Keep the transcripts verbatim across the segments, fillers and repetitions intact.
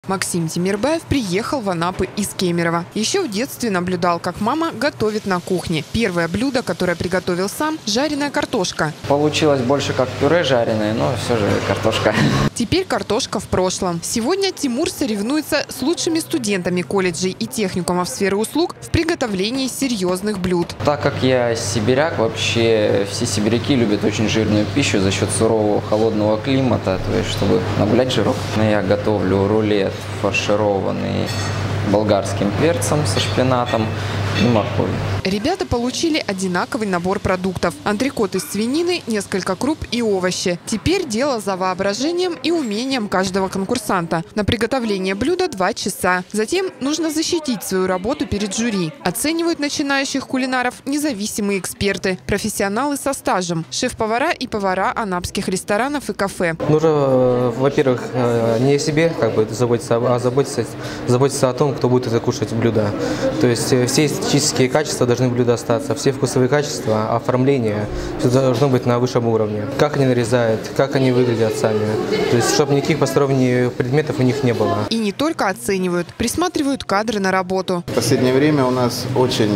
Максим Тимирбаев приехал в Анапы из Кемерово. Еще в детстве наблюдал, как мама готовит на кухне. Первое блюдо, которое приготовил сам – жареная картошка. Получилось больше как пюре жареное, но все же картошка. Теперь картошка в прошлом. Сегодня Тимур соревнуется с лучшими студентами колледжей и техникумов сферы услуг в приготовлении серьезных блюд. Так как я сибиряк, вообще все сибиряки любят очень жирную пищу за счет сурового холодного климата, то есть чтобы нагулять жирок. Я готовлю рулет, фаршированный болгарским перцем со шпинатом и морковью. Ребята получили одинаковый набор продуктов. Антрекот из свинины, несколько круп и овощи. Теперь дело за воображением и умением каждого конкурсанта. На приготовление блюда два часа. Затем нужно защитить свою работу перед жюри. Оценивают начинающих кулинаров независимые эксперты, профессионалы со стажем, шеф-повара и повара анапских ресторанов и кафе. Нужно, во-первых, не о себе как бы заботиться, а заботиться, заботиться о том, кто будет это кушать блюда. То есть все эстетические качества должны в блюде остаться, все вкусовые качества, оформление, все должно быть на высшем уровне. Как они нарезают, как они выглядят сами. То есть, чтобы никаких посторонних предметов у них не было. И не только оценивают, присматривают кадры на работу. В последнее время у нас очень,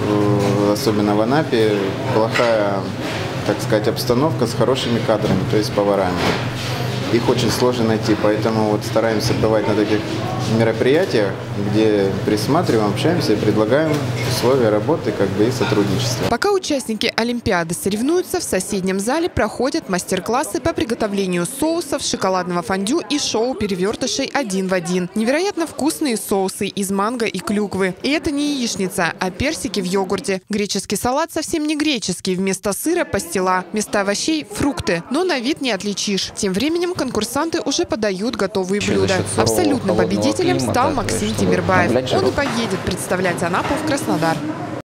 особенно в Анапе, плохая, так сказать, обстановка с хорошими кадрами, то есть поварами. Их очень сложно найти, поэтому вот стараемся бывать на таких мероприятиях, где присматриваем, общаемся и предлагаем условия работы как бы и сотрудничества. Пока участники Олимпиады соревнуются, в соседнем зале проходят мастер-классы по приготовлению соусов, шоколадного фондю и шоу перевертышей один в один. Невероятно вкусные соусы из манго и клюквы. И это не яичница, а персики в йогурте. Греческий салат совсем не греческий. Вместо сыра пастила, вместо овощей – фрукты. Но на вид не отличишь. Тем временем конкурсанты уже подают готовые блюда. Абсолютным победителем стал Максим Тимирбаев. Он и поедет представлять Анапу в Краснодар.